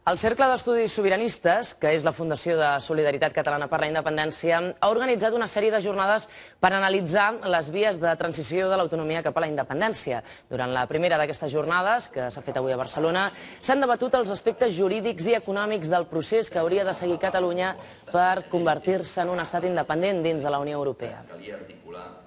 El Cercle d'Estudis Sobiranistes, que és la Fundació de Solidaritat Catalana per la Independència, ha organitzat una sèrie de jornades per analitzar les vies de transició de l'autonomia cap a la independència. Durant la primera d'aquestes jornades, que s'ha fet avui a Barcelona, s'han debatut els aspectes jurídics i econòmics del procés que hauria de seguir Catalunya per convertir-se en un estat independent dins de la Unió Europea.